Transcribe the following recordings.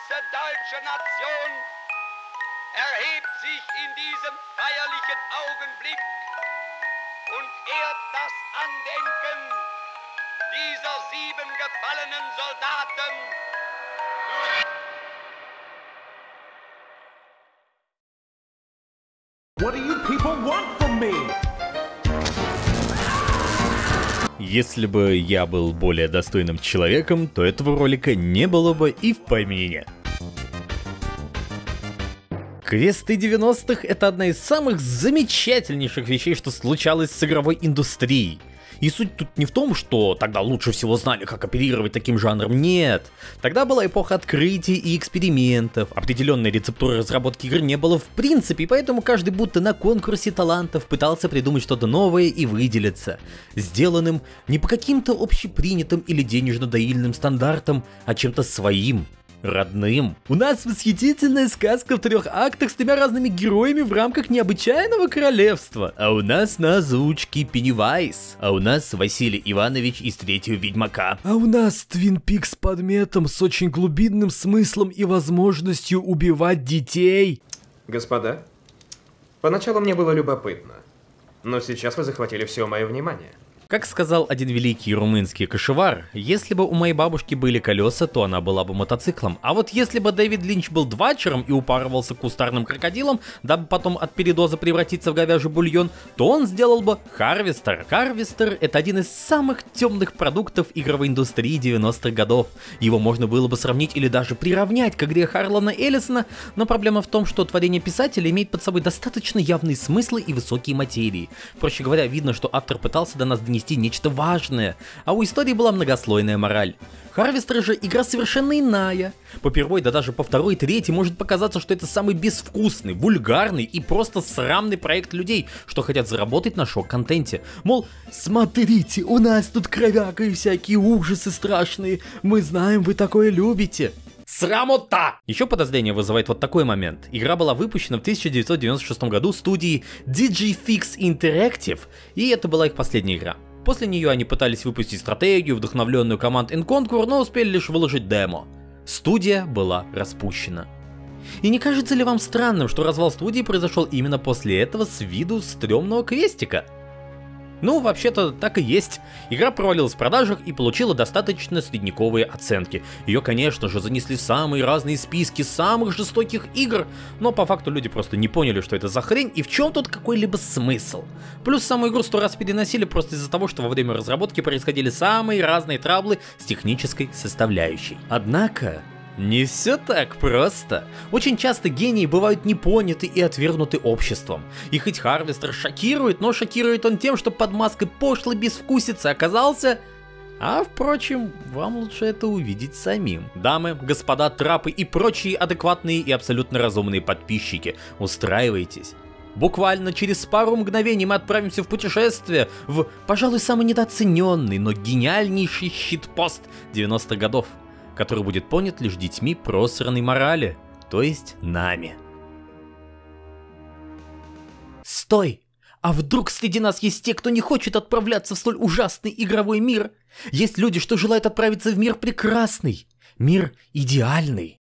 ganze deutsche Nation erhebt sich in diesem feierlichen Augenblick und ehrt das Andenken dieser 7 gefallenen Soldaten. What do you people want from me? Если бы я был более достойным человеком, то этого ролика не было бы и в помине. Квесты 90-х — это одна из самых замечательнейших вещей, что случалось с игровой индустрией. И суть тут не в том, что тогда лучше всего знали, как оперировать таким жанром, нет. Тогда была эпоха открытий и экспериментов, определенной рецептуры разработки игр не было в принципе, и поэтому каждый будто на конкурсе талантов пытался придумать что-то новое и выделиться. Сделанным не по каким-то общепринятым или денежно-доильным стандартам, а чем-то своим. Родным. У нас восхитительная сказка в 3 актах с 3 разными героями в рамках необычайного королевства. А у нас на озвучке Пеннивайз. А у нас Василий Иванович из 3-го Ведьмака. А у нас Твин Пикс под метом с очень глубинным смыслом и возможностью убивать детей. Господа, поначалу мне было любопытно, но сейчас вы захватили все мое внимание. Как сказал один великий румынский кошевар, если бы у моей бабушки были колеса, то она была бы мотоциклом. А вот если бы Дэвид Линч был двачером и упарывался кустарным крокодилом, дабы потом от передоза превратиться в говяжий бульон, то он сделал бы Харвестер. Харвестер — это один из самых темных продуктов игровой индустрии 90-х годов. Его можно было бы сравнить или даже приравнять к игре Харлана Эллисона, но проблема в том, что творение писателя имеет под собой достаточно явные смыслы и высокие материи. Проще говоря, видно, что автор пытался до нас донести нечто важное, а у истории была многослойная мораль. Харвестер же игра совершенно иная. По первой, да даже по второй и третьей может показаться, что это самый безвкусный, вульгарный и просто срамный проект людей, что хотят заработать на шок-контенте. Мол, смотрите, у нас тут кровяка и всякие ужасы страшные, мы знаем, вы такое любите. Срамота! Еще подозрение вызывает вот такой момент. Игра была выпущена в 1996 году студией Digifix Interactive, и это была их последняя игра. После нее они пытались выпустить стратегию, вдохновленную Command & Conquer, но успели лишь выложить демо. Студия была распущена. И не кажется ли вам странным, что развал студии произошел именно после этого с виду стрёмного квестика? Ну, вообще-то так и есть. Игра провалилась в продажах и получила достаточно средневековые оценки. Ее, конечно же, занесли в самые разные списки самых жестоких игр, но по факту люди просто не поняли, что это за хрень и в чем тут какой-либо смысл. Плюс саму игру 100 раз переносили просто из-за того, что во время разработки происходили самые разные траблы с технической составляющей. Однако не все так просто. Очень часто гении бывают не поняты и отвергнуты обществом. И хоть Харвестер шокирует, но шокирует он тем, что под маской пошлой безвкусицы оказался... А впрочем, вам лучше это увидеть самим. Дамы, господа, трапы и прочие адекватные и абсолютно разумные подписчики, устраивайтесь. Буквально через пару мгновений мы отправимся в путешествие в, пожалуй, самый недооцененный, но гениальнейший щитпост 90-х годов, который будет понят лишь детьми просранной морали, то есть нами. Стой! А вдруг среди нас есть те, кто не хочет отправляться в столь ужасный игровой мир? Есть люди, что желают отправиться в мир прекрасный, мир идеальный.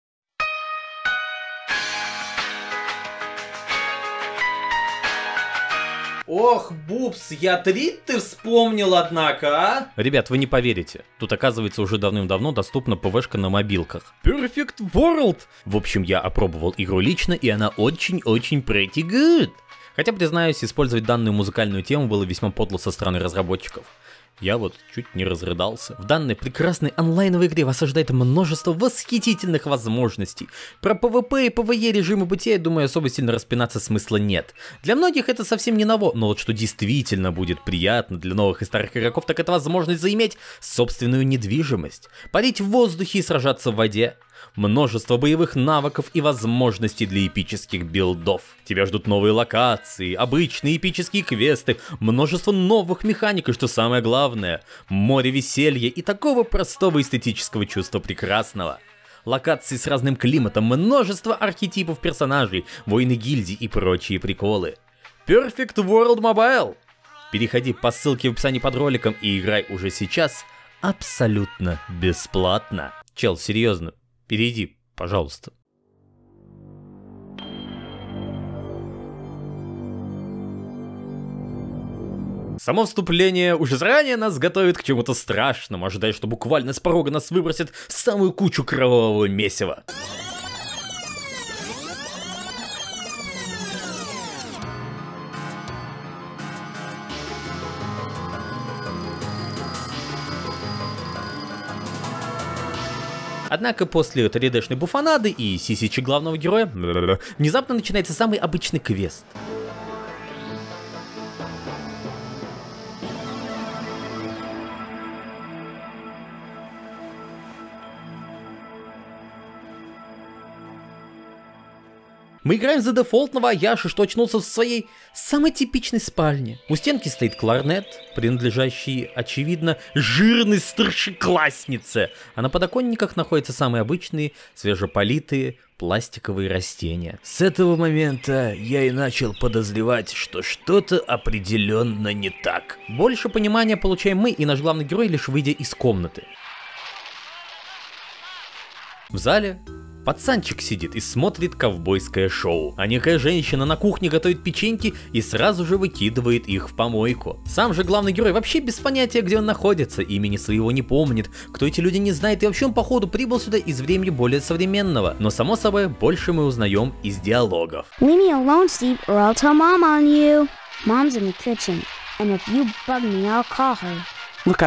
Ох, Бубс, я 3 ты вспомнил, однако, а? Ребят, вы не поверите. Тут, оказывается, уже давным-давно доступна ПВшка на мобилках. Perfect World! В общем, я опробовал игру лично, и она очень-очень pretty good. Хотя, признаюсь, использовать данную музыкальную тему было весьма подло со стороны разработчиков. Я вот чуть не разрыдался. В данной прекрасной онлайновой игре вас ожидает множество восхитительных возможностей. Про PvP и PvE режимы бытия, я думаю, особо сильно распинаться смысла нет. Для многих это совсем не ново, но вот что действительно будет приятно для новых и старых игроков, так это возможность заиметь собственную недвижимость, парить в воздухе и сражаться в воде. Множество боевых навыков и возможностей для эпических билдов. Тебя ждут новые локации, обычные эпические квесты, множество новых механик и, что самое главное, море веселья и такого простого эстетического чувства прекрасного. Локации с разным климатом, множество архетипов персонажей, воины гильдий и прочие приколы. Perfect World Mobile! Переходи по ссылке в описании под роликом и играй уже сейчас абсолютно бесплатно. Чел, серьезно. Перейди, Пожалуйста. Само вступление уже заранее нас готовит к чему-то страшному, ожидая, что буквально с порога нас выбросит в самую кучу кровавого месива. Однако после 3D-шной буфанады и сисичи главного героя внезапно начинается самый обычный квест. Мы играем за дефолтного Аяши, что очнулся в своей самой типичной спальне. У стенки стоит кларнет, принадлежащий, очевидно, жирной старшекласснице. А на подоконниках находятся самые обычные, свежеполитые, пластиковые растения. С этого момента я и начал подозревать, что что-то определенно не так. Больше понимания получаем мы и наш главный герой, лишь выйдя из комнаты. В зале пацанчик сидит и смотрит ковбойское шоу, а некая женщина на кухне готовит печеньки и сразу же выкидывает их в помойку. Сам же главный герой вообще без понятия, где он находится, имени своего не помнит, кто эти люди не знает, и вообще он походу прибыл сюда из времени более современного. Но само собой, больше мы узнаем из диалогов. Leave me alone, Steve, or I'll tell Mom on you. Mom's in the kitchen, and if you bug me, I'll call her. Look,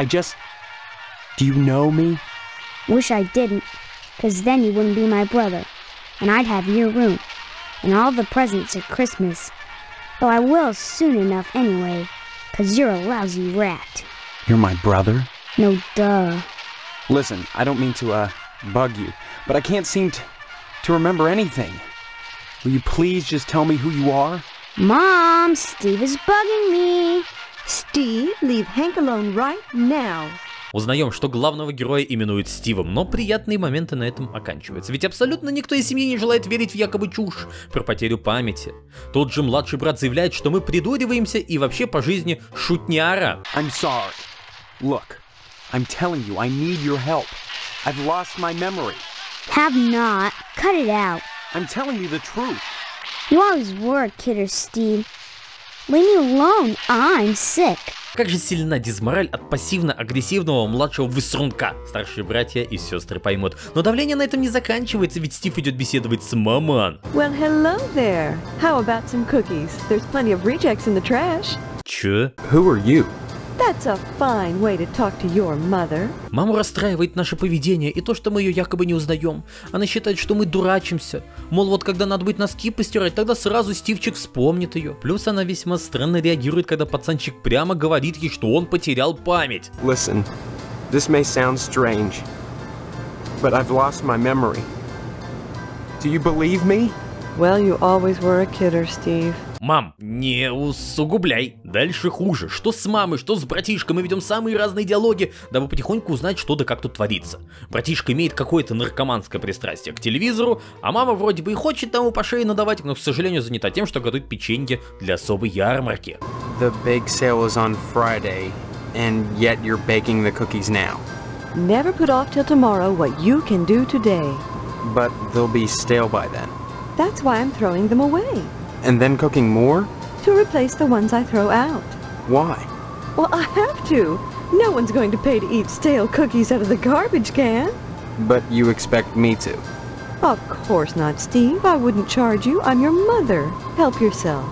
do you know me? Wish I didn't. 'Cause then you wouldn't be my brother, and I'd have your room, and all the presents at Christmas. Though I will soon enough anyway, 'cause you're a lousy rat. You're my brother? No duh. Listen, I don't mean to, bug you, but I can't seem to remember anything. Will you please just tell me who you are? Mom, Steve is bugging me. Steve, leave Hank alone right now. Узнаем, что главного героя именуют Стивом, но приятные моменты на этом оканчиваются. Ведь абсолютно никто из семьи не желает верить в якобы чушь про потерю памяти. Тот же младший брат заявляет, что мы придуриваемся и вообще по жизни шутняра. I'm sorry. Look, I'm telling you, I need your help. I've lost my memory. Have not. Cut it out. I'm telling you the truth. You always were a kidder, Steve. Leave me alone. I'm sick. Как же сильна дизмораль от пассивно-агрессивного младшего высрунка. Старшие братья и сестры поймут. Но давление на этом не заканчивается, ведь Стив идет беседовать с маман. Well, hello there. How about some cookies? There's plenty of rejects in the trash. Чё? Who are you? That's a fine way to talk to your mother. Маму расстраивает наше поведение и то, что мы ее якобы не узнаем. Она считает, что мы дурачимся. Мол, вот когда надо будет носки постирать, тогда сразу Стивчик вспомнит ее. Плюс она весьма странно реагирует, когда пацанчик прямо говорит ей, что он потерял память. Listen, this may sound strange, but I've lost my memory. Do you believe me? Well, you always were a kidder, Steve. Мам, не усугубляй. Дальше хуже. Что с мамой, что с братишкой, мы ведем самые разные диалоги, дабы потихоньку узнать, что да как тут творится. Братишка имеет какое-то наркоманское пристрастие к телевизору, а мама вроде бы и хочет тому по шее надавать, но, к сожалению, занята тем, что готовит печенье для особой ярмарки. The big sale is on Friday, and yet you're baking the cookies now. Never put off till tomorrow what you can do today. But they'll be stale by then. That's why I'm throwing them away. And then cooking more? To replace the ones I throw out. Why? Well, I have to. No one's going to pay to eat stale cookies out of the garbage can. But you expect me to? Of course not, Steve. I wouldn't charge you. I'm your mother. Help yourself.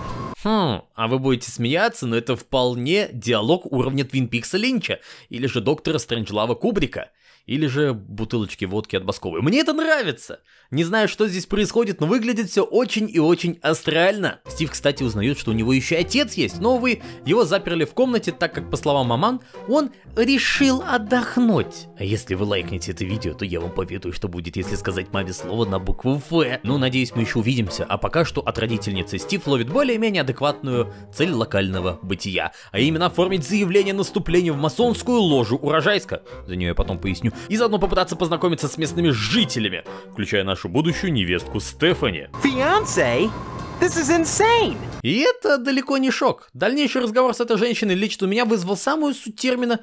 А вы будете смеяться, но это вполне диалог уровня Твин Пикса Линча, или же Доктора Стрэнджлава Кубрика, или же бутылочки водки от Басковой. Мне это нравится! Не знаю, что здесь происходит, но выглядит все очень и очень астрально. Стив, кстати, узнает, что у него еще отец есть, но, увы, его заперли в комнате, так как, по словам маман, он решил отдохнуть. А если вы лайкнете это видео, то я вам поведаю, что будет, если сказать маме слово на букву Ф. Ну, надеюсь, мы еще увидимся, а пока что от родительницы Стив ловит более-менее адекватную цель локального бытия, а именно оформить заявление на вступление в масонскую ложу Урожайска, за нее я потом поясню, и заодно попытаться познакомиться с местными жителями, включая нашу будущую невестку Стефани. Fiancé? This is insane! И это далеко не шок. Дальнейший разговор с этой женщиной лично у меня вызвал самую суть термина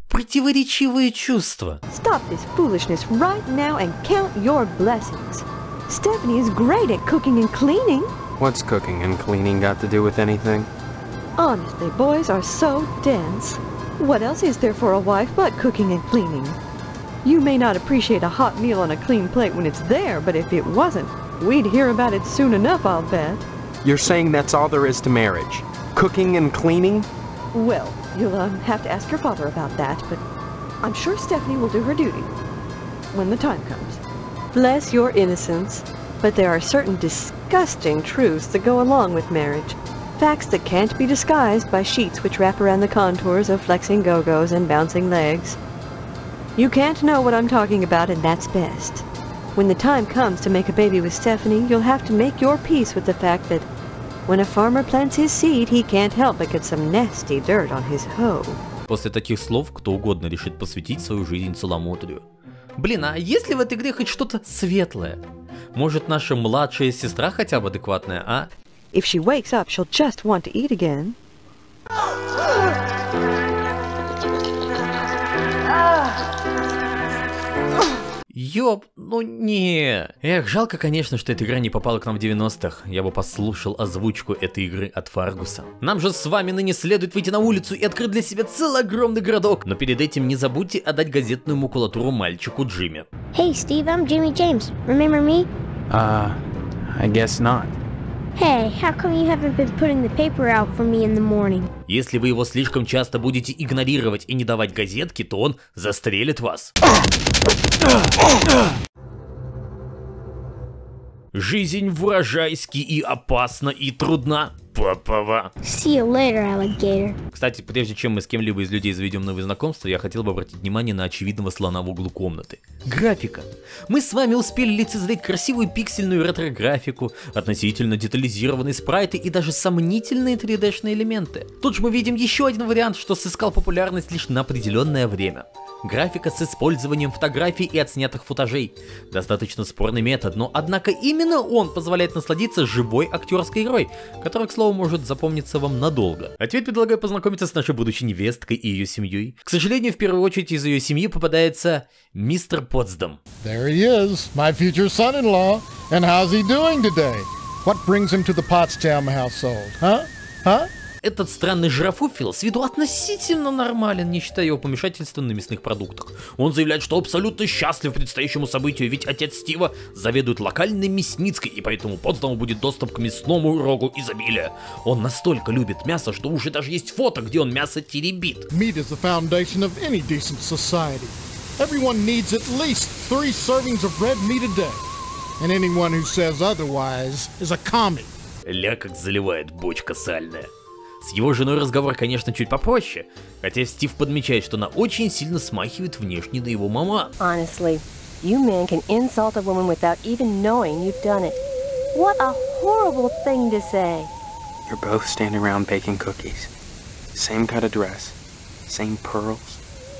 противоречивые чувства. Stop this foolishness right now and count your blessings. Stephanie is great at cooking and cleaning. What's cooking and cleaning got to do with anything? Honestly, boys are so dense. What else is there for a wife but cooking and cleaning? You may not appreciate a hot meal on a clean plate when it's there, but if it wasn't, we'd hear about it soon enough, I'll bet. You're saying that's all there is to marriage? Cooking and cleaning? Well, you'll have to ask your father about that, but I'm sure Stephanie will do her duty when the time comes. Bless your innocence, but there are certain disgusting truths that go along with marriage. Facts that can't be disguised by sheets which wrap around the contours of flexing go-go's and bouncing legs. You can't know what I'm talking about, and that's best. When the time comes to make a baby with Stephanie, you'll have to make your peace with the fact that when a farmer plants his seed, he can't help but get some nasty dirt on his hoe. После таких слов кто угодно решит посвятить свою жизнь целомудрию. Блин, а есть ли в этой игре хоть что-то светлое? Может, наша младшая сестра хотя бы адекватная, а? If she wakes up, she'll just want to eat again. Ёп, ну не. Эх, жалко, конечно, что эта игра не попала к нам в 90-х. Я бы послушал озвучку этой игры от Фаргуса. Нам же с вами ныне следует выйти на улицу и открыть для себя целый огромный городок. Но перед этим не забудьте отдать газетную макулатуру мальчику Джимми. Hey, Steve, I'm Jimmy James. Remember me? I guess not. Hey, how come you haven't been putting the paper out for me in the morning? Если вы его слишком часто будете игнорировать и не давать газетки, то он застрелит вас. Жизнь вражайски и опасна и трудна. Папова. See you later, alligator. Кстати, прежде чем мы с кем-либо из людей заведем новые знакомства, я хотел бы обратить внимание на очевидного слона в углу комнаты. Графика. Мы с вами успели лицезреть красивую пиксельную ретро-графику, относительно детализированные спрайты и даже сомнительные 3D-шные элементы. Тут же мы видим еще один вариант, что сыскал популярность лишь на определенное время. Графика с использованием фотографий и отснятых футажей. Достаточно спорный метод, но однако именно он позволяет насладиться живой актерской игрой, которая, к слову, может запомниться вам надолго. А теперь предлагаю познакомиться с нашей будущей невесткой и ее семьей. К сожалению, в первую очередь из ее семьи попадается мистер Потсдам. There he is, my future son-in-law. And how's he doing today? What brings him to the Potsdam household, huh? Huh? Этот странный жирафофил с виду относительно нормален, не считая его помешательства на мясных продуктах. Он заявляет, что абсолютно счастлив предстоящему событию, ведь отец Стива заведует локальной мясницкой, и поэтому Потсдаму будет доступ к мясному рогу изобилия. Он настолько любит мясо, что уже даже есть фото, где он мясо теребит. Meat is the foundation of any decent society. Everyone needs at least 3 servings of red meat a day. And anyone who says otherwise is a commie. Ля как заливает бочка сальная. С его женой разговор, конечно, чуть попроще, хотя Стив подмечает, что она очень сильно смахивает внешне на его мама. Honestly, you men can insult a woman without even knowing you've done it. What a horrible thing to say. You're both standing around baking cookies. Same kind of dress. Same pearls.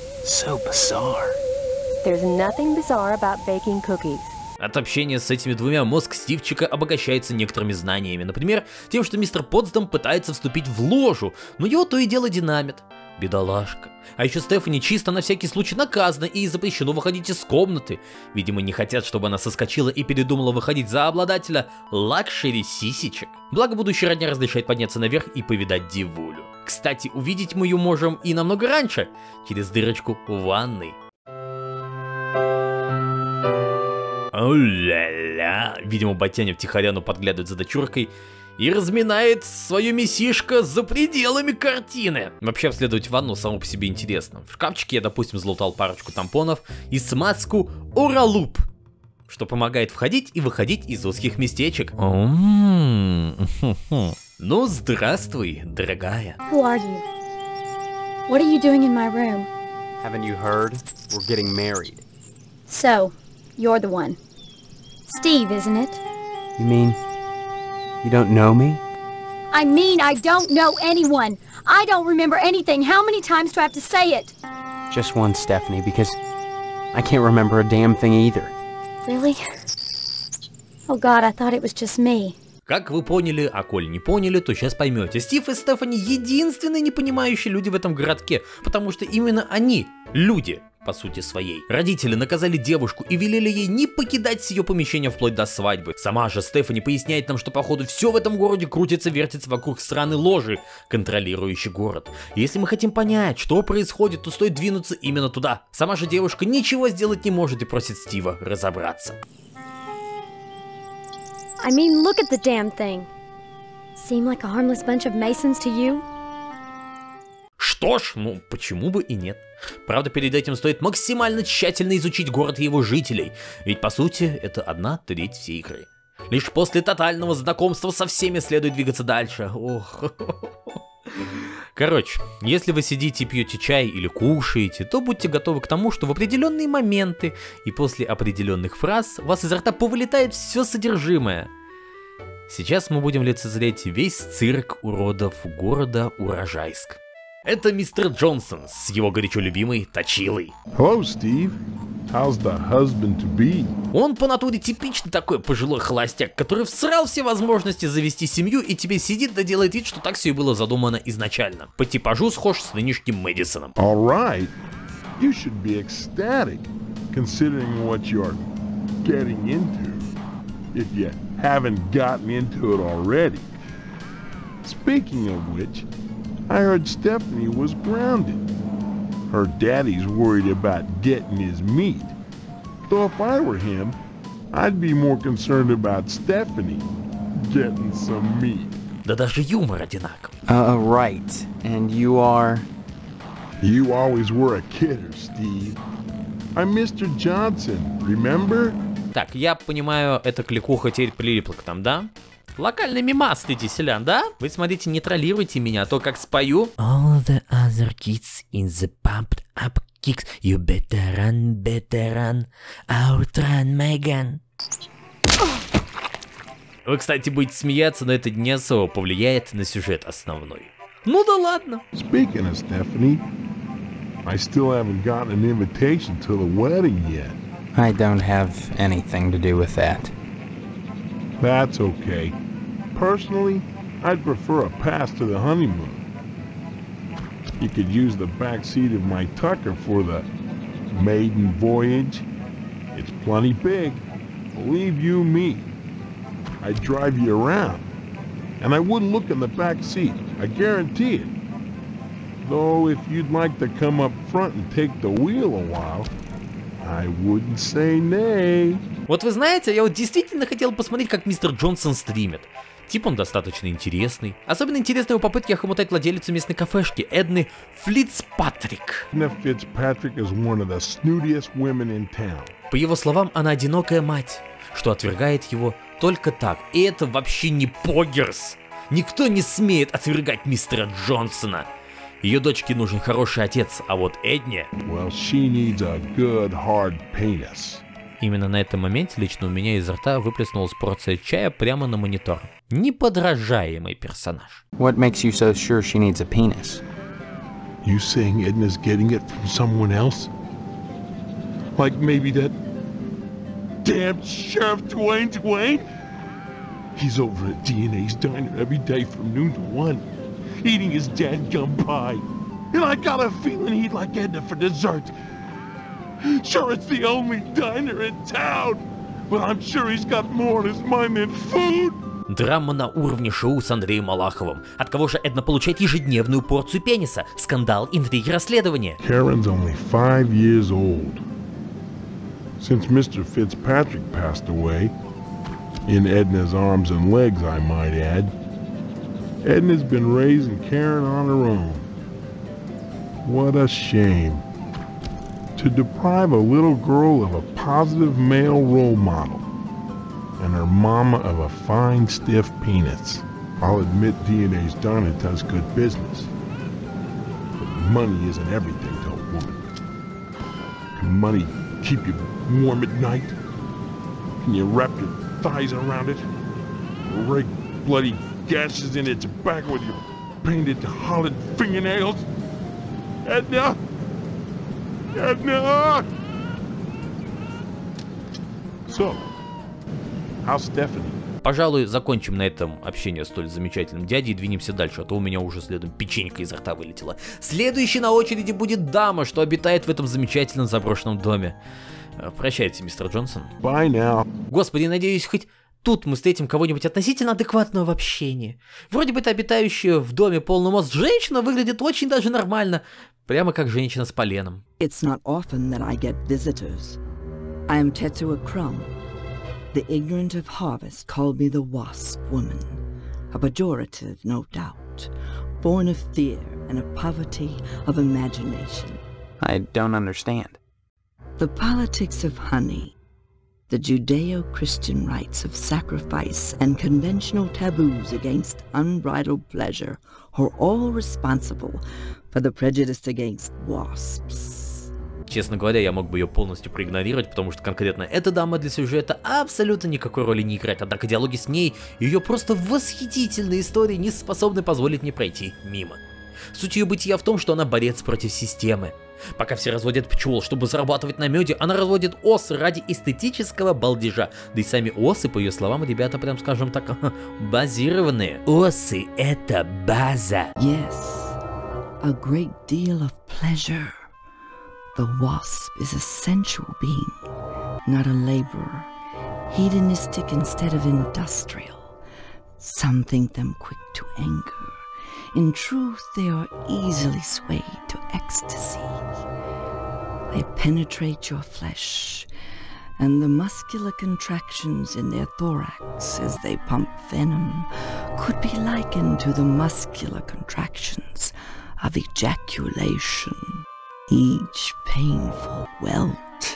So bizarre. There's nothing bizarre about baking cookies. От общения с этими двумя мозг Стивчика обогащается некоторыми знаниями. Например, тем, что мистер Потсдам пытается вступить в ложу, но его то и дело динамит. Бедолашка. А еще Стефани чисто на всякий случай наказана и запрещено выходить из комнаты. Видимо, не хотят, чтобы она соскочила и передумала выходить за обладателя лакшери сисечек. Благо, будущая родня разрешает подняться наверх и повидать дивулю. Кстати, увидеть мы ее можем и намного раньше, через дырочку в ванной. О-ля-ля. Видимо, Батяня втихаря подглядывает за дочуркой и разминает свое мясишко за пределами картины. Вообще, обследовать ванну само по себе интересно. В шкафчике я, допустим, залутал парочку тампонов и смазку Оралуп, что помогает входить и выходить из узких местечек. Ну, здравствуй, дорогая. Who are you? What are you doing in my room? Haven't you heard? We're getting married. So, you're the one. Steve, isn't it? You mean you don't know me? I mean, I don't know anyone. I don't remember anything. How many times do I have to say it? Just one, Stephanie, because I can't remember a damn thing either. Really? Oh God, I thought it was just me. Как вы поняли, а коль не поняли, то сейчас поймете. Стив и Стефани единственные непонимающие люди в этом городке, потому что именно они Люди, по сути своей. Родители наказали девушку и велели ей не покидать ее помещение вплоть до свадьбы. Сама же Стефани поясняет нам, что походу все в этом городе крутится-вертится вокруг сраной ложи, контролирующей город. Если мы хотим понять, что происходит, то стоит двинуться именно туда. Сама же девушка ничего сделать не может и просит Стива разобраться. I mean, look at the damn thing. Seem like a harmless bunch of Masons to you? Что ж, ну почему бы и нет. Правда, перед этим стоит максимально тщательно изучить город и его жителей, ведь по сути это 1/3 всей игры. Лишь после тотального знакомства со всеми следует двигаться дальше. Ох. Короче, если вы сидите и пьете чай или кушаете, то будьте готовы к тому, что в определенные моменты и после определенных фраз у вас изо рта повылетает все содержимое. Сейчас мы будем лицезреть весь цирк уродов города Урожайск. Это мистер Джонсон с его горячо любимой точилой. Hello, Steve. How's the husband-to-be? Он по натуре типичный такой пожилой холостяк, который всрал все возможности завести семью и теперь сидит да делает вид, что так все и было задумано изначально. По типажу схож с нынешним Мэдисоном. All right. You should be ecstatic, considering what you're getting into, if you haven't gotten into it already. Speaking of which, I heard Stephanie was grounded. Her daddy's worried about getting his meat. Though if I were him, I'd be more concerned about Stephanie getting some meat. Да даже юмор одинаковый. Right. And you are... You always were a kidder, Steve. I'm Mr. Johnson, remember? Так, я понимаю, эта кликуха теперь прилипла к нам, да? Локальный мимас ты, селян, да? Вы смотрите, не троллируйте меня, а то как спою. All the other kids in the pumped up kicks, you better run, outrun Megan. Вы, кстати, будете смеяться, но это не особо повлияет на сюжет основной. Ну да ладно. Speaking of Stephanie, I still haven't gotten an invitation to the wedding yet. I don't have anything to do with that. That's okay. Personally, I'd prefer a pass to the honeymoon. You could use the back seat of my Tucker for the maiden voyage. It's plenty big, believe you me. I'd drive you around, and I wouldn't look in the back seat, I guarantee it. Though if you'd like to come up front and take the wheel a while, I wouldn't say nay. Вот вы знаете, я вот действительно хотел посмотреть, как мистер Джонсон стримит. Тип он достаточно интересный. Особенно интересны его попытки охомутать владелицу местной кафешки Эдны Фицпатрик. Edna Fitzpatrick is one of the snootiest women in town. По его словам, она одинокая мать, что отвергает его только так. И это вообще не погерс. Никто не смеет отвергать мистера Джонсона. Ее дочке нужен хороший отец, а вот Эдне... Well, she needs a good hard penis. Именно на этом моменте лично у меня изо рта выплеснулась порция чая прямо на монитор. Неподражаемый персонаж. What makes you so sure she needs a penis? You saying Edna's getting it from someone else? Like maybe that damn Sheriff Dwayne? He's over at DNA's diner every day from noon to 1, eating his dadgum pie. And I got a feeling he'd like Edna for dessert. Sure, it's the only diner in town, but I'm sure he's got more on his mind than food. Драма на уровне шоу с Андреем Малаховым. От кого же Эдна получает ежедневную порцию пениса? Скандал, интриги, расследования. Karen's only 5 years old. Since Mr. Fitzpatrick passed away, in Edna's arms and legs, I might add, Edna's been raising Karen on her own. What a shame. To deprive a little girl of a positive male role model, and her mama of a fine, stiff penis. I'll admit DNA's diner does good business, but money isn't everything to a woman. Can money keep you warm at night? Can you wrap your thighs around it? Or rake bloody gashes in its back with your painted hollow fingernails? Edna! Edna! So, how's Stephanie? Пожалуй, закончим на этом общение с столь замечательным дядей и двинемся дальше, а то у меня уже следом печенька изо рта вылетела. Следующей на очереди будет дама, что обитает в этом замечательном заброшенном доме. Прощайте, мистер Джонсон. Bye now. Господи, надеюсь, хоть тут мы встретим кого-нибудь относительно адекватного в общении. Вроде бы эта обитающая в доме полный мозг женщина выглядит очень даже нормально. Прямо как женщина с поленом. It's not often that I get visitors. I am Tetsuo Crumb. The ignorant of harvest called me the Wasp Woman. A pejorative, no doubt. Born of fear and a poverty of imagination. I don't understand. The politics of honey, the Judeo-Christian rites of sacrifice and conventional taboos against unbridled pleasure are all responsible for the prejudice against wasps. Честно говоря, я мог бы ее полностью проигнорировать, потому что конкретно эта дама для сюжета абсолютно никакой роли не играет, однако диалоги с ней и ее просто восхитительные истории не способны позволить мне пройти мимо. Суть ее бытия в том, что она борец против системы. Пока все разводят пчел, чтобы зарабатывать на меде, она разводит ос ради эстетического балдежа. Да и сами осы, по ее словам, ребята, прям скажем так, базированные. Осы — это база. Yes, a great deal of pleasure. The wasp is a sensual being, not a laborer. Hedonistic instead of industrial. Some think them quick to anger. In truth, they are easily swayed to ecstasy. They penetrate your flesh, and the muscular contractions in their thorax as they pump venom could be likened to the muscular contractions of ejaculation. Each painful welt,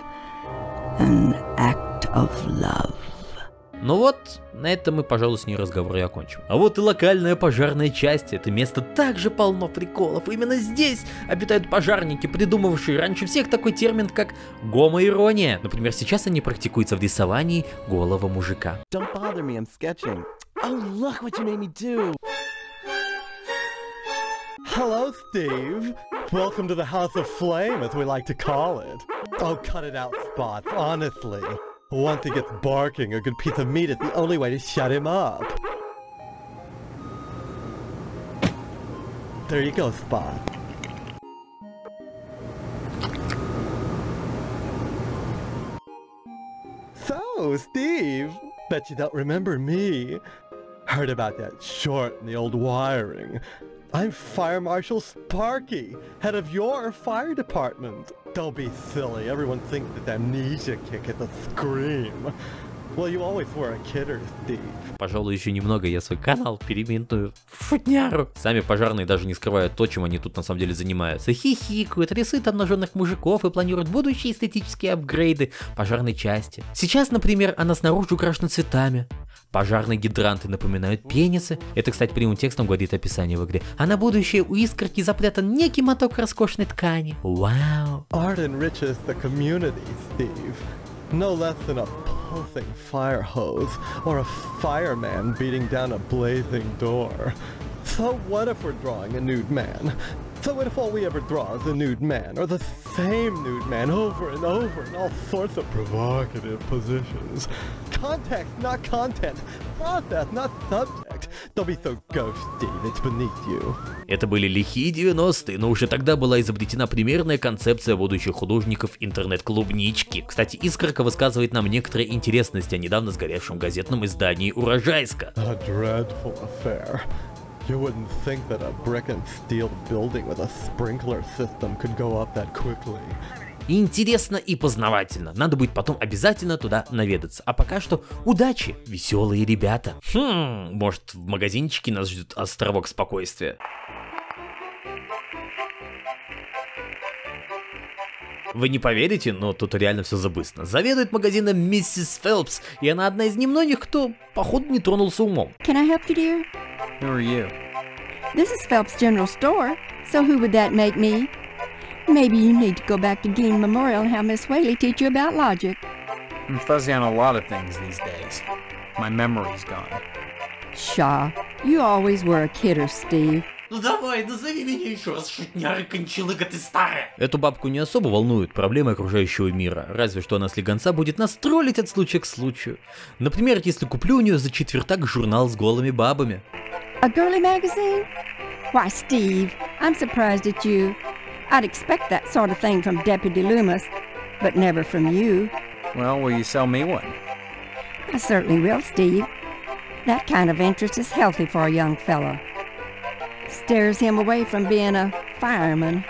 an act of love. Ну вот, на этом мы, пожалуй, с ней разговор и окончим. А вот и локальная пожарная часть. Это место также полно приколов. Именно здесь обитают пожарники, придумавшие раньше всех такой термин, как гомоирония. Например, сейчас они практикуются в рисовании голого мужика. Don't bother me, I'm sketching. Oh, look what you made me do. Hello, Steve. Welcome to the House of Flame, as we like to call it. Oh, cut it out, Spot, honestly. Once he gets barking, a good piece of meat is the only way to shut him up. There you go, Spot. So, Steve, bet you don't remember me. Heard about that short in the old wiring. I'm Fire Marshal Sparky, head of your fire department. Don't be silly, everyone thinks that amnesia kick is a scream. Well, you always were a kidder, Steve. Пожалуй, еще немного я свой канал переименую в шутняру. Сами пожарные даже не скрывают то, чем они тут на самом деле занимаются. Хихикают, рисуют обнаженных мужиков и планируют будущие эстетические апгрейды пожарной части. Сейчас, например, она снаружи украшена цветами. Пожарные гидранты напоминают пенисы. Это, кстати, прямым текстом говорит описание в игре. А на будущее у искорки запрятан некий моток роскошной ткани. Вау! Art enriches the community, Steve. No less than a pulsing fire hose or a fireman beating down a blazing door. So what if we're drawing a nude man? So what if all we ever draw is a nude man, or the same nude man over and over in all sorts of provocative positions? Context, not content. Process, not subject. Don't be so gauche, Steve. It's beneath you. Это были лихие 90-е, но уже тогда была изобретена примерная концепция будущих художников интернет-клубнички. Кстати, Искорка высказывает нам некоторые интересности о недавно сгоревшем газетном издании «Урожайска». A dreadful affair. You wouldn't think that a brick and steel building with a sprinkler system could go up that quickly. Интересно и познавательно. Надо будет потом обязательно туда наведаться. А пока что удачи, веселые ребята. Может, в магазинчике нас ждет островок спокойствия. Вы не поверите, но тут реально все забысно. Заведует магазином миссис Фелпс, и она одна из немногих, кто, походу, не тронулся умом. Can I help you, dear? Who are you? This is Phelps General Store, so who would that make me? Maybe you need to go back to Gein Memorial and have Miss Whaley teach you about logic. I'm fuzzy on a lot of things these days. My memory's gone. Pshaw, you always were a kidder, Steve. Ну давай, назови меня еще раз, шутняра, кончалыга ты старая. Эту бабку не особо волнуют проблемы окружающего мира, разве что она слегонца будет нас троллить от случая к случаю. Например, если куплю у нее за четвертак журнал с голыми бабами. A girly magazine? Why, Steve, I'm surprised at you. I'd expect that sort of thing from Deputy Loomis, but never from you. Well, will you sell me one? I certainly will, Steve. That kind of interest is healthy for a young fellow. Steers him away from being a fireman.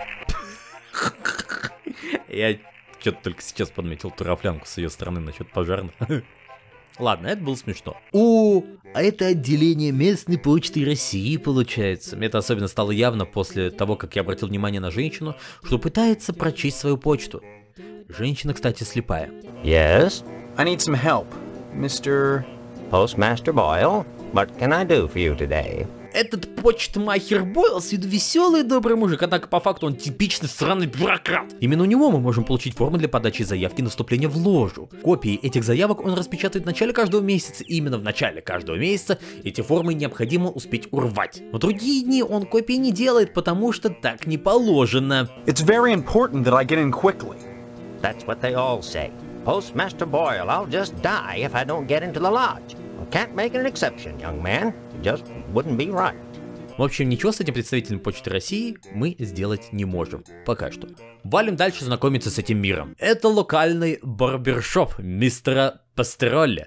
Я что-то только сейчас подметил турафлянку с ее стороны насчет пожарных. Ладно, это было смешно. О, а это отделение местной почты России, получается. Это особенно стало явно после того, как я обратил внимание на женщину, что пытается прочесть свою почту. Женщина, кстати, слепая. Yes? I need some help, Mr. Postmaster Boyle, what can I do for you today? Этот почтмахер Бойл с виду веселый и добрый мужик, однако по факту он типичный сраный бюрократ. Именно у него мы можем получить формы для подачи заявки на вступление в ложу. Копии этих заявок он распечатает в начале каждого месяца, и именно в начале каждого месяца эти формы необходимо успеть урвать. В другие дни он копии не делает, потому что так не положено. It's very important that I get in quickly. That's what they all say. Postmaster Boyle, I'll just die if I don't get into the lodge. Can't make an exception, young man. It just wouldn't be right. В общем, ничего с этим представителем Почты России мы сделать не можем. Пока что. Валим дальше знакомиться с этим миром. Это локальный барбершоп мистера Пастеролли.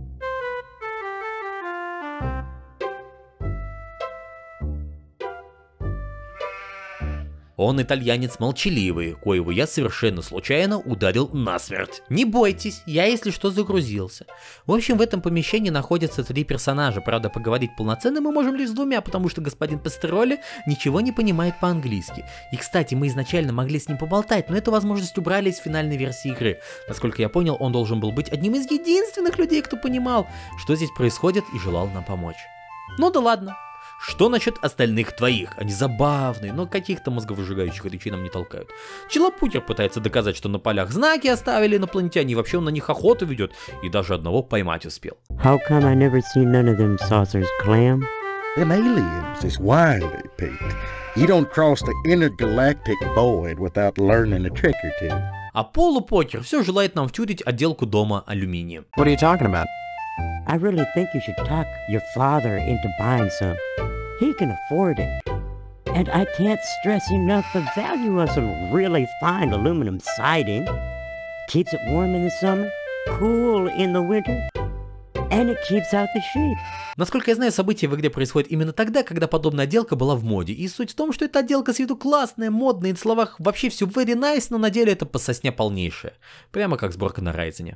Он итальянец молчаливый, коего я совершенно случайно ударил насмерть. Не бойтесь, я если что загрузился. В общем, в этом помещении находятся 3 персонажа, правда поговорить полноценно мы можем лишь с 2, потому что господин Пастеролли ничего не понимает по-английски. И кстати, мы изначально могли с ним поболтать, но эту возможность убрали из финальной версии игры. Насколько я понял, он должен был быть одним из единственных людей, кто понимал, что здесь происходит и желал нам помочь. Ну да ладно. Что насчет остальных твоих? Они забавные, но каких-то мозговыжигающих речей нам не толкают. Челопутер пытается доказать, что на полях знаки оставили инопланетяне, и вообще он на них охоту ведет, и даже одного поймать успел. How come I never seen none of them saucers, Clam? Them aliens is wily, Pete. You don't cross the intergalactic void without learning a trick or two. А Полупокер все желает нам втюрить отделку дома алюминием. What are you talking about? I really think you should talk your father into buying some. He can afford it. And I can't stress enough the value of some really fine aluminum siding. Keeps it warm in the summer, cool in the winter, and it keeps out the sheep. Насколько я знаю, события в игре происходят именно тогда, когда подобная отделка была в моде. И суть в том, что эта отделка с виду классная, модная, и на словах вообще все very nice, но на деле это пососня полнейшая. Прямо как сборка на Райзене.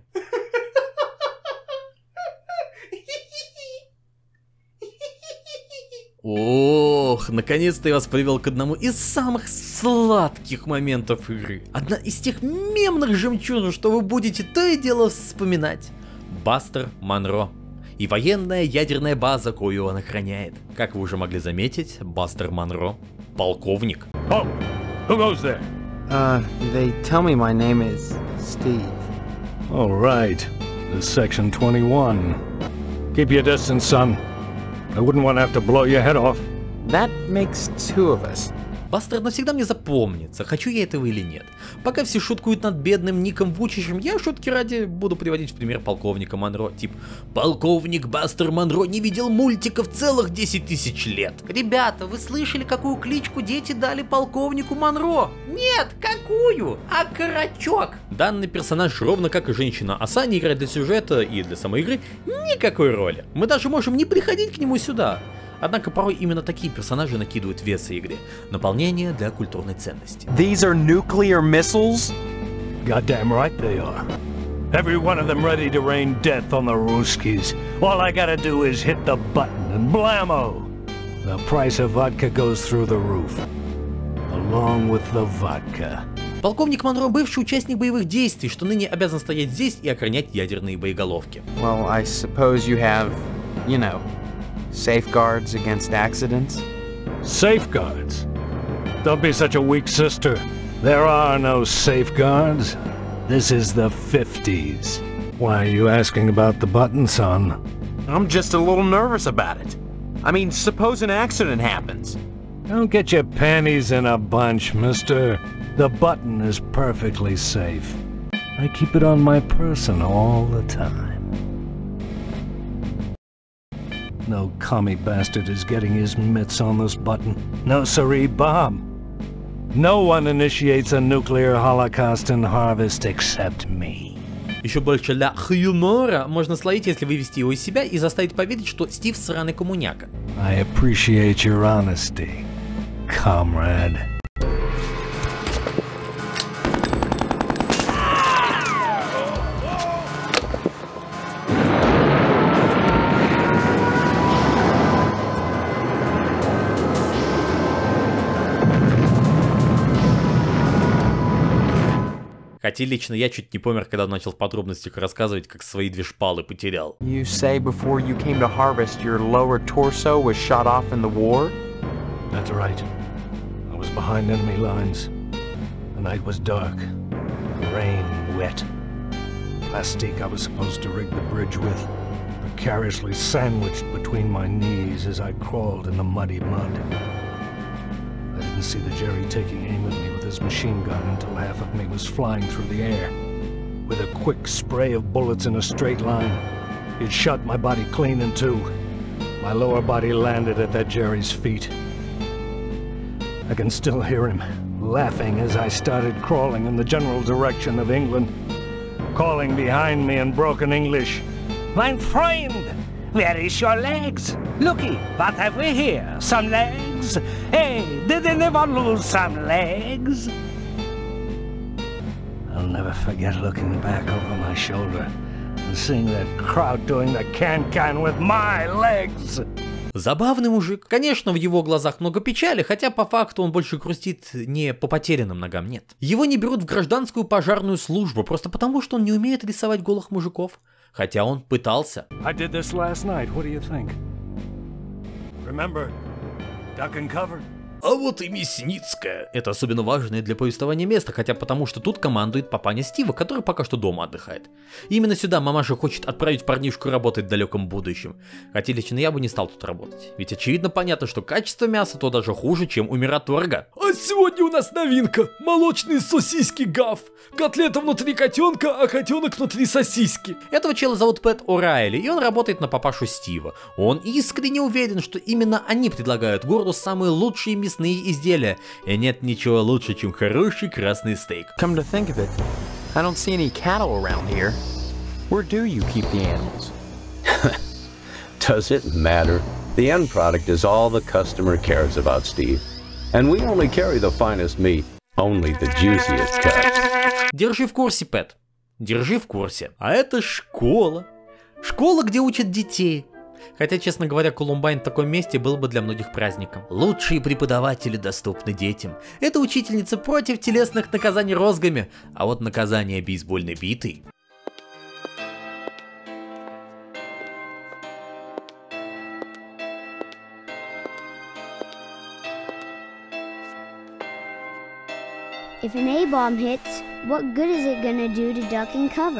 Ох, наконец-то я вас привел к одному из самых сладких моментов игры. Одна из тех мемных жемчужин, что вы будете то и дело вспоминать. Бастер Монро. И военная ядерная база, кою он охраняет. Как вы уже могли заметить, Бастер Монро — полковник. Oh, who goes there? They tell me my name is Steve. All right, this is Section 21. Keep your distance, son. I wouldn't want to have to blow your head off. That makes 2 of us. Бастер навсегда мне запомнится, хочу я этого или нет. Пока все шуткуют над бедным Ником Вучичем, я шутки ради буду приводить в пример полковника Монро. Тип, полковник Бастер Монро не видел мультиков целых 10 тысяч лет. Ребята, вы слышали, какую кличку дети дали полковнику Монро? Нет, какую? А Карачок. Данный персонаж, ровно как и женщина-оса, не играет для сюжета и для самой игры никакой роли. Мы даже можем не приходить к нему сюда. Однако порой именно такие персонажи накидывают вес игре. Наполнение для культурной ценности. These are nuclear missiles? Goddamn right they are. Every one of them ready to rain death on the Ruskies. All I gotta do is hit the button and blammo! The price of vodka goes through the roof. Along with the vodka. Полковник Монро — бывший участник боевых действий, что ныне обязан стоять здесь и охранять ядерные боеголовки. Well, I suppose you have, you know, safeguards against accidents? Safeguards? Don't be such a weak sister. There are no safeguards. This is the 50s. Why are you asking about the button, son? I'm just a little nervous about it. I mean, suppose an accident happens. Don't get your panties in a bunch, mister. The button is perfectly safe. I keep it on my person all the time. No commie bastard is getting his mitts on this button. No siree, Bob. No one initiates a nuclear holocaust in Harvest except me. Еще больше ля юмора можно словить, если вывести его из себя и заставить поверить, что Стив сраный коммуняка. I appreciate your honesty, comrade. Хотя лично я чуть не помер, когда начал в подробностях рассказывать, как свои две шпалы потерял. You say before you came to Harvest your lower torso was shot off in the war? That's right. I was behind enemy lines. The night was dark. The rain wet. Plastique I was supposed to rig the bridge with, precariously sandwiched between my knees as I crawled in the muddy mud. I didn't see the Jerry taking aim at me with his machine gun until half of me was flying through the air. With a quick spray of bullets in a straight line, it shot my body clean in two. My lower body landed at that Jerry's feet. I can still hear him laughing as I started crawling in the general direction of England, calling behind me in broken English, "Mein Freund, where is your legs? Looky, what have we here? Some legs? Hey, did anyone lose some legs?" I'll never forget looking back over my shoulder and seeing that crowd doing the can-can with my legs. Забавный мужик. Конечно, в его глазах много печали, хотя по факту он больше грустит не по потерянным ногам, нет. Его не берут в гражданскую пожарную службу просто потому, что он не умеет рисовать голых мужиков. Хотя он пытался. I did this last night. What do you think? Remember, duck and cover? А вот и Мясницкая. Это особенно важное для повествования место, хотя потому что тут командует папаня Стива, который пока что дома отдыхает. И именно сюда мамаша хочет отправить парнишку работать в далеком будущем. Хотя лично я бы не стал тут работать. Ведь очевидно понятно, что качество мяса то даже хуже, чем у Мираторга. А сегодня у нас новинка. Молочные сосиски Гав. Котлета внутри котенка, а котенок внутри сосиски. Этого чела зовут Пэт О'Райли, и он работает на папашу Стива. Он искренне уверен, что именно они предлагают городу самые лучшие мясные изделия, и нет ничего лучше, чем хороший красный стейк. Come to think of it, I don't see any cattle around here. Where do you keep the animals? Does it matter? The end product is all the customer cares about, Steve. And we only carry the finest meat, only the juiciest cuts. Держи в курсе, Пэт. Держи в курсе. А это школа. Школа, где учат детей. Хотя, честно говоря, Колумбайн в таком месте был бы для многих праздником. Лучшие преподаватели доступны детям. Это учительница против телесных наказаний розгами, а вот наказание бейсбольной битой. If an A-bomb hits, what good is it gonna do to duck and cover?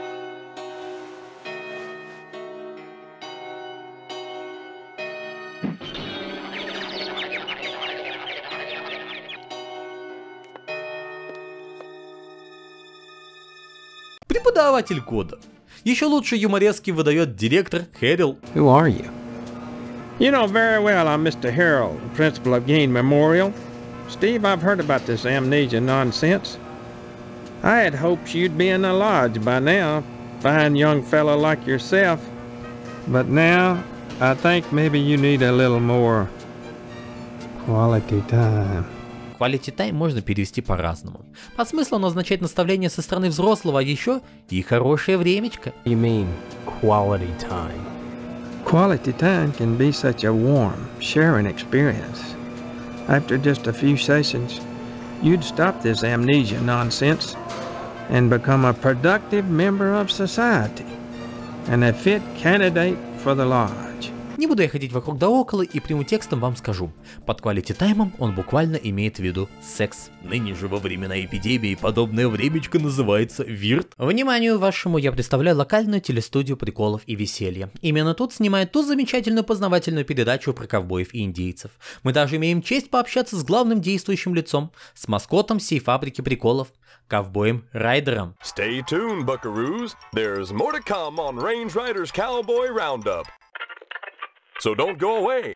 Преподаватель года. Еще лучше юморески выдает директор Хэрилл. Who are you? You know very well I'm Mr. Harrell, the principal of Gain Memorial. Steve, I've heard about this amnesia nonsense. I had hoped you'd be in the lodge by now, fine young fellow like yourself. But now, I think maybe you need a little more quality time. Quality time можно перевести по-разному. По смыслу оно означает наставление со стороны взрослого, а еще и хорошее времечко. You mean quality time? Quality time can be such a warm, sharing experience. After just a few sessions, you'd stop this amnesia nonsense and become a productive member of society and a fit candidate for the lodge. Не буду я ходить вокруг да около и прямым текстом вам скажу. Под quality таймом он буквально имеет в виду секс. Ныне же во времена эпидемии подобное времечко называется вирт. Вниманию вашему я представляю локальную телестудию приколов и веселья. Именно тут снимают ту замечательную познавательную передачу про ковбоев и индейцев. Мы даже имеем честь пообщаться с главным действующим лицом, с маскотом сей фабрики приколов, ковбоем Райдером. Stay tuned, buckaroos. There's more to come on Range Riders Cowboy Roundup. So don't go away.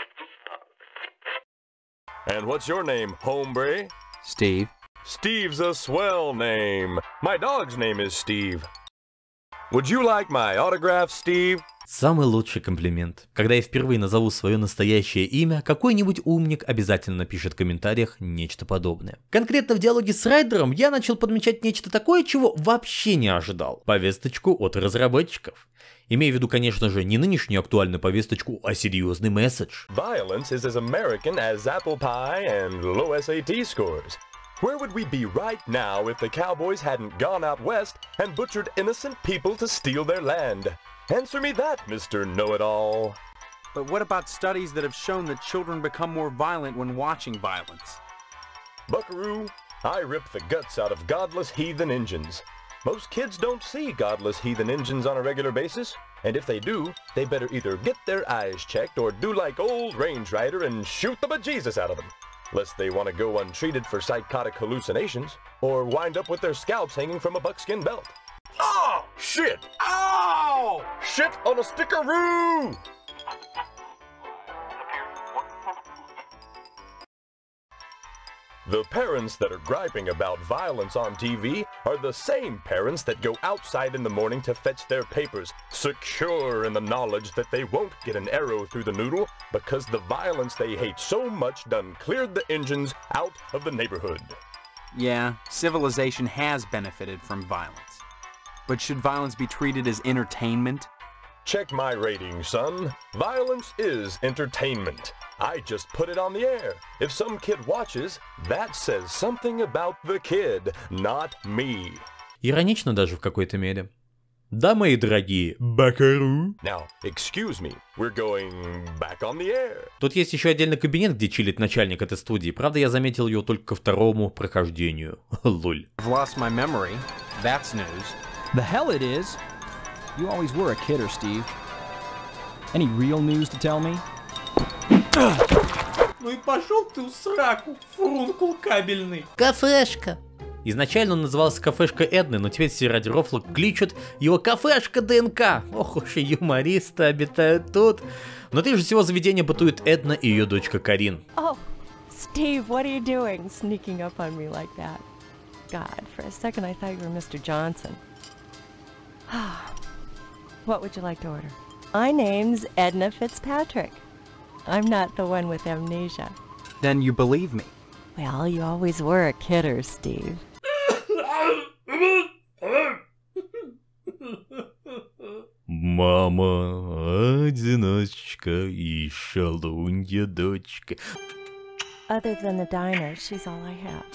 And what's your name, hombre? Steve. Steve's a swell name. My dog's name is Steve. Would you like my autograph, Steve? Самый лучший комплимент. Когда я впервые назову свое настоящее имя, какой-нибудь умник обязательно напишет в комментариях нечто подобное. Конкретно в диалоге с Райдером я начал подмечать нечто такое, чего вообще не ожидал. Повесточку от разработчиков. Имея в виду, конечно же, не нынешнюю актуальную повесточку, а серьезный месседж. Violence is as American as apple pie and low SAT scores. Where would we be right now if the cowboys hadn't gone out west and butchered innocent people to steal their land? Answer me that, Mr. Know-It-All. But what about studies that have shown that children become more violent when watching violence? Buckaroo, I rip the guts out of godless heathen Injuns. Most kids don't see godless heathen Injuns on a regular basis, and if they do, they better either get their eyes checked or do like old Range Rider and shoot the bejesus out of them, lest they want to go untreated for psychotic hallucinations, or wind up with their scalps hanging from a buckskin belt. Oh, shit! Ow! Shit on a stickeroo! The parents that are griping about violence on TV are the same parents that go outside in the morning to fetch their papers, secure in the knowledge that they won't get an arrow through the noodle because the violence they hate so much done cleared the Injuns out of the neighborhood. Yeah, civilization has benefited from violence. But should violence be treated as entertainment? Check my rating, son. Violence is entertainment. I just put it on the air. If some kid watches, that says something about the kid, not me. Иронично даже в какой-то мере. Да, мои дорогие бакару. Now, excuse me, we're going back on the air. Тут есть еще отдельный кабинет, где чилит начальник этой студии. Правда, я заметил ее только ко второму прохождению. Луль. I've lost my memory. That's news. The hell it is. You always were a kidder, Steve. Any real news to tell me? Ну и пошел ты в сраку, фурункул кабельный. Кафешка. Изначально он назывался кафешка Эдны, но теперь все ради рофла кличут его кафешка ДНК. Ох уж и юмористы обитают тут. Внутри же всего заведения бытует Эдна и ее дочка Карин. Oh, Steve, what are you doing, sneaking up on me like that? God, for a second I thought you were Mr. Johnson. What would you like to order? My name's Edna Fitzpatrick. I'm not the one with amnesia. Then you believe me. Well, you always were a kidder, Steve. Мама, одиночка и шалунья дочка. Other than the diner, she's all I have.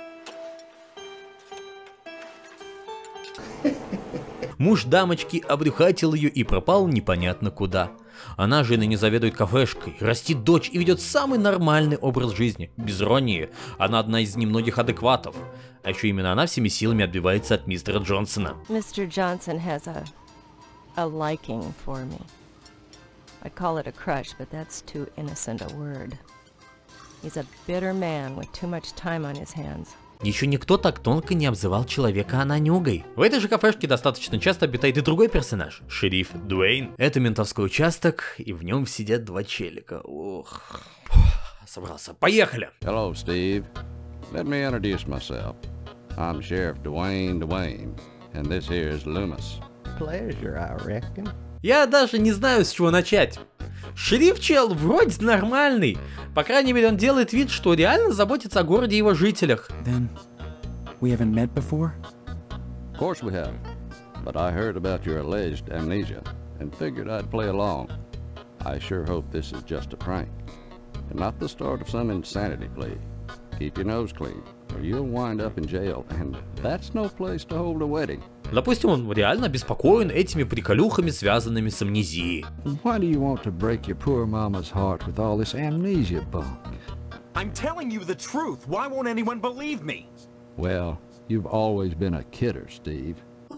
Муж дамочки обрюхатил ее и пропал непонятно куда. Она же и ныне заведует кафешкой, растит дочь и ведет самый нормальный образ жизни. Без иронии, она одна из немногих адекватов. А еще именно она всеми силами отбивается от мистера Джонсона. Mr. Johnson has a liking for me. I'd call it a crush, but that's too innocent a word. He's a bitter man with too much time on his hands. Еще никто так тонко не обзывал человека ананюгой. В этой же кафешке достаточно часто обитает и другой персонаж, шериф Дуэйн. Это ментовской участок, и в нем сидят два челика. Ох, собрался. Поехали! Hello, Steve. Let me introduce myself. I'm Sheriff Duane, and this here is Loomis. Pleasure, I reckon. Я даже не знаю, с чего начать. Шериф чел вроде нормальный. По крайней мере, он делает вид, что реально заботится о городе и его жителях. Then, we haven't met before? Of course we have. But I heard about your alleged amnesia and figured I'd play along. I sure hope this is just a prank and not the start of some insanity plea. Keep your nose clean or you'll wind up in jail, and that's no place to hold a wedding. Допустим, он реально обеспокоен этими приколюхами, связанными с амнезией. Why do you want to break your poor mama's heart with all this amnesia bunk? I'm telling you the truth. Why won't anyone believe me? Well, you've always been a kidder, Steve.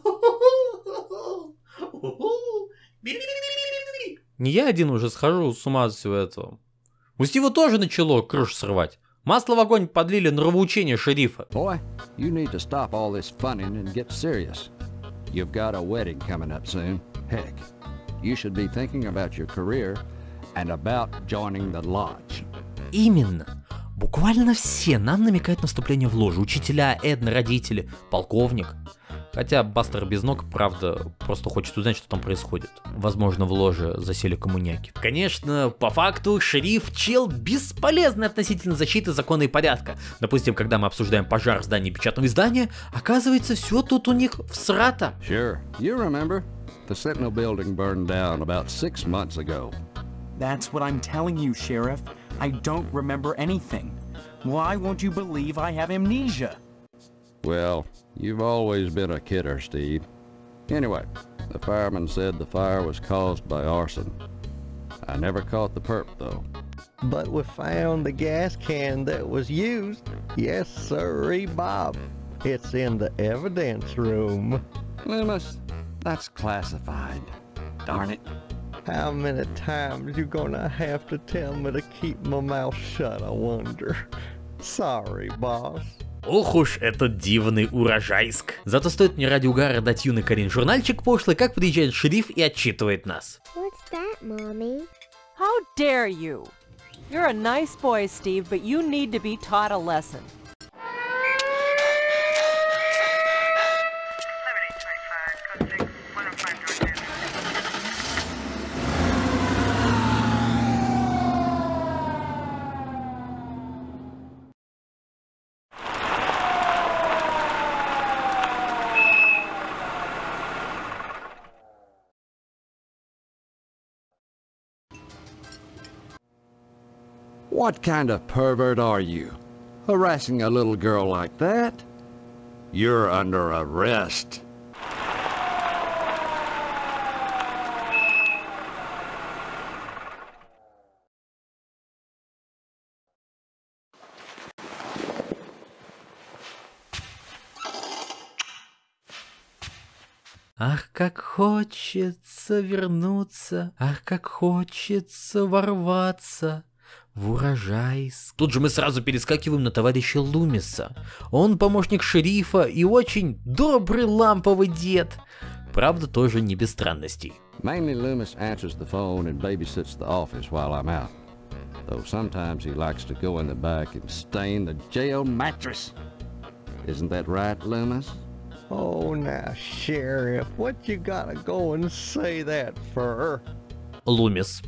Не я один уже схожу с ума от всего этого. У Стива тоже начало крышу срывать. Масло в огонь подлили нравоучение шерифа. Boy, you need to stop all this funning and get serious. You've got a wedding coming up soon. Heck, you should be thinking about your career and about joining the lodge. Именно. Буквально все нам намекают на вступление в ложу. Учителя, Эдна, родители, полковник. Хотя Бастер без ног, правда, просто хочет узнать, что там происходит. Возможно, в ложе засели коммуняки. Конечно, по факту, шериф чел бесполезный относительно защиты закона и порядка. Допустим, когда мы обсуждаем пожар в здании печатного издания, оказывается, все тут у них всрато. Sure, you remember. The Sentinel building burned down about 6 months ago. That's what I'm telling you, Sheriff. I don't remember anything. Why won't you believe I have amnesia? Well, you've always been a kidder, Steve. Anyway, the fireman said the fire was caused by arson. I never caught the perp, though. But we found the gas can that was used. Yes, sirree, Bob. It's in the evidence room. Loomis, that's classified. Darn it. How many times you gonna have to tell me to keep my mouth shut, I wonder? Sorry, boss. Ох уж этот дивный Урожайск. Зато стоит мне ради угара дать юный Карин журнальчик пошлый, как приезжает шериф и отчитывает нас. What's that, Mommy? How dare you? You're a nice boy, Steve, but you need to be taught a lesson. What kind of pervert are you? Harassing a little girl like that? You're under arrest. Ах, как хочется вернуться, ах, как хочется ворваться в Урожайск. Тут же мы сразу перескакиваем на товарища Лумиса. Он помощник шерифа и очень добрый ламповый дед. Правда, тоже не без странностей. Mainly Loomis answers the phone and babysits the office while I'm out. Though sometimes he likes to go in the back and stain the jail mattress. Isn't that right, Loomis? Oh, now, Sheriff, what you gotta go and say that for? Лумис,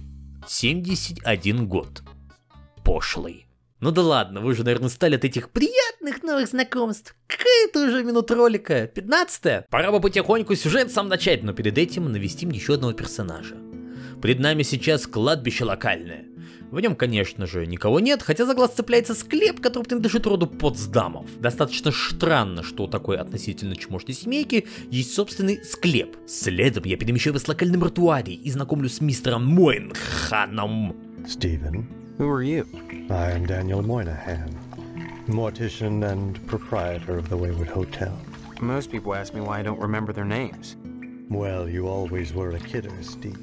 71 год. Пошлый. Ну да ладно, вы уже, наверное, устали от этих приятных новых знакомств. Какая-то уже минут ролика, 15-я. Пора бы потихоньку сюжет сам начать, но перед этим навестим еще одного персонажа. Перед нами сейчас кладбище локальное. В нем, конечно же, никого нет, хотя за глаз цепляется склеп, который принадлежит роду Потсдамов. Достаточно странно, что у такой относительно чмошной семейки есть собственный склеп. Следом я перемещаю вас в локальном ритуаре и знакомлю с мистером Мойнханом. Stephen. Who are you? I am Daniel Moynihan, mortician and proprietor of the Wayward Hotel. Most people ask me why I don't remember their names. Well, you always were a kidder, Steve.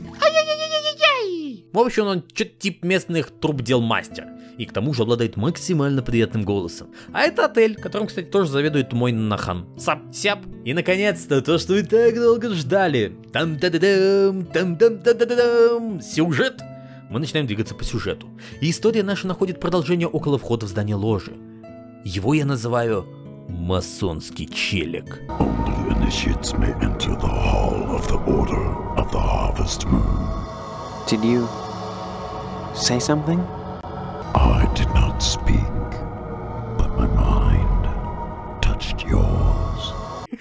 В общем, он что-то тип местных трубдел-мастер. И к тому же обладает максимально приятным голосом. А это отель, которым, кстати, тоже заведует Мойнахан. Сап-сяп. И, наконец-то, то, что вы так долго ждали. Там-та-да-дам, там-там-та-да-дам. Сюжет. Мы начинаем двигаться по сюжету. И история наша находит продолжение около входа в здание ложи. Его я называю масонский челик. Only initiates may enter the hall of the Order of the Harvest Moon. Did you say something? I did not speak, but my mind touched yours.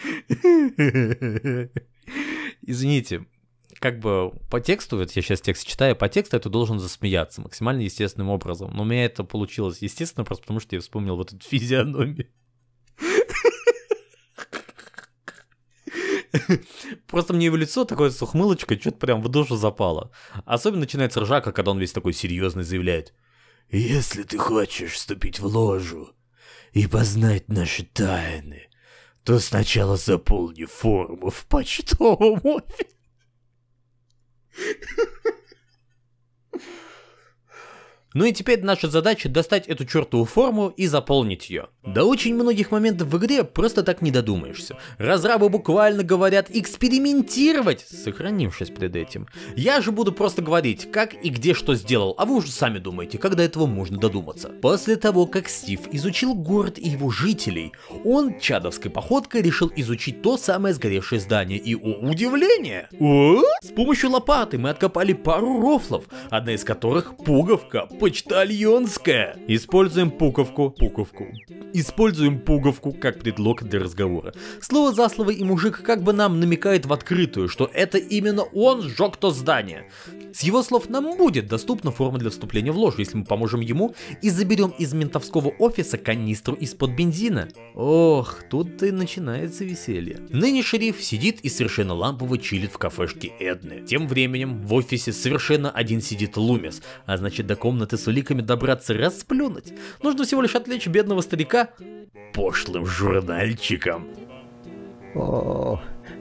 Извините, как бы по тексту, вот я сейчас текст читаю, по тексту я должен засмеяться максимально естественным образом. Но у меня это получилось естественно, просто потому что я вспомнил вот эту физиономию. Просто мне его лицо такое с ухмылочкой, что-то прям в душу запало. Особенно начинается ржака, когда он весь такой серьезный заявляет. Если ты хочешь вступить в ложу и познать наши тайны, то сначала заполни форму в почтовом офисе. Ну и теперь наша задача достать эту чертову форму и заполнить ее. До очень многих моментов в игре просто так не додумаешься. Разрабы буквально говорят экспериментировать, сохранившись перед этим. Я же буду просто говорить, как и где что сделал, а вы уже сами думаете, как до этого можно додуматься. После того, как Стив изучил город и его жителей, он чадовской походкой решил изучить то самое сгоревшее здание. И, о удивление, с помощью лопаты мы откопали пару рофлов, одна из которых пуговка почтальонская. Используем пуговку как предлог для разговора. Слово за слово, и мужик как бы нам намекает в открытую, что это именно он сжег то здание. С его слов нам будет доступна форма для вступления в ложу, если мы поможем ему и заберем из ментовского офиса канистру из-под бензина. Ох, тут и начинается веселье. Ныне шериф сидит и совершенно лампово чилит в кафешке Эдны. Тем временем в офисе совершенно один сидит Лумис, а значит до комнаты с уликами добраться расплюнуть. Нужно всего лишь отвлечь бедного старика пошлым журнальчиком. О,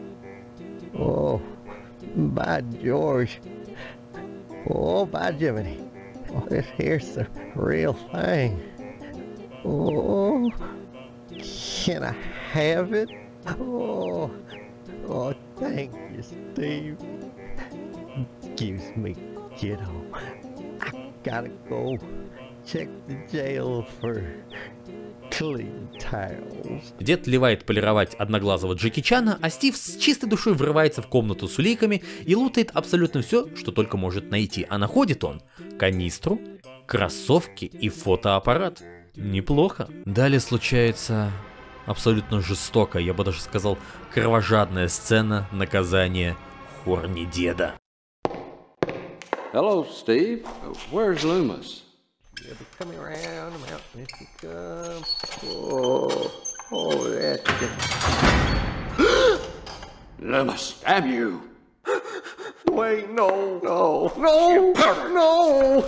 by George. Oh, by Jiminy. Oh, this here's the real thing. Oh, can I have it? Oh, thank you, Steve. Excuse me, kiddo. I gotta go check the jail for clean towels. Дед ливает полировать одноглазого Джеки Чана, а Стив с чистой душой врывается в комнату с уликами и лутает абсолютно все, что только может найти. А находит он канистру, кроссовки и фотоаппарат. Неплохо. Далее случается абсолютно жестокая, я бы даже сказал, кровожадная сцена наказания Хорни деда. Hello, Steve. Where's Loomis? He'll be coming around the mountain if he comes. Oh, that's it. Loomis, damn you! Wait, no. You pervert! No!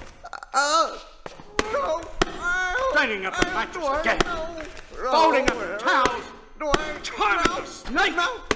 Straining up the mattress again! Folding up the towels! Charming snake!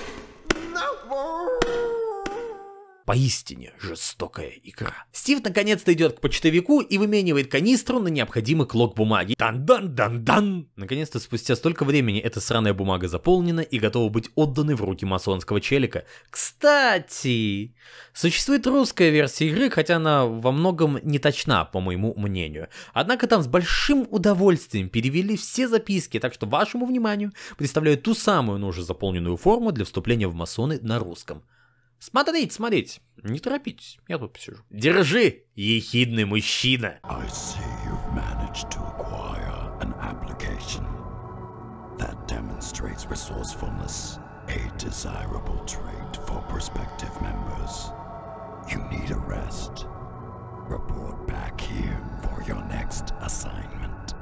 Поистине жестокая игра. Стив наконец-то идет к почтовику и выменивает канистру на необходимый клок бумаги. Дан-дан-дан-дан! Наконец-то спустя столько времени эта сраная бумага заполнена и готова быть отданной в руки масонского челика. Кстати, существует русская версия игры, хотя она во многом не точна, по моему мнению. Однако там с большим удовольствием перевели все записки, так что вашему вниманию представляю ту самую, но уже заполненную форму для вступления в масоны на русском. Смотрите, не торопитесь, я тут посижу. Держи, ехидный мужчина. I see you've managed to acquire an application that demonstrates resourcefulness, a desirable trait for prospective members. You need a rest. Report back here for your next assignment.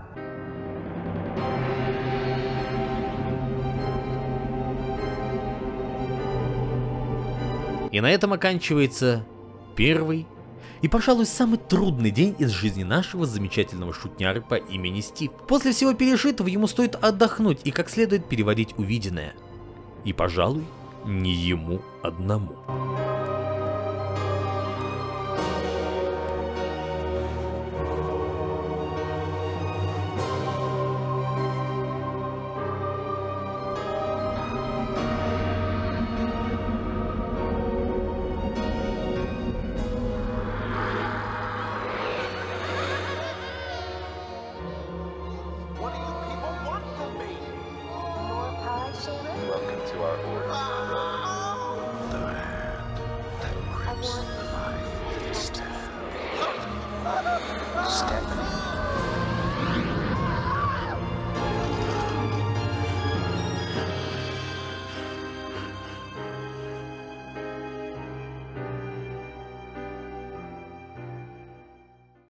И на этом оканчивается первый и, пожалуй, самый трудный день из жизни нашего замечательного шутняры по имени Стив. После всего пережитого ему стоит отдохнуть и как следует переварить увиденное. И, пожалуй, не ему одному. Welcome to our order. The hand that grips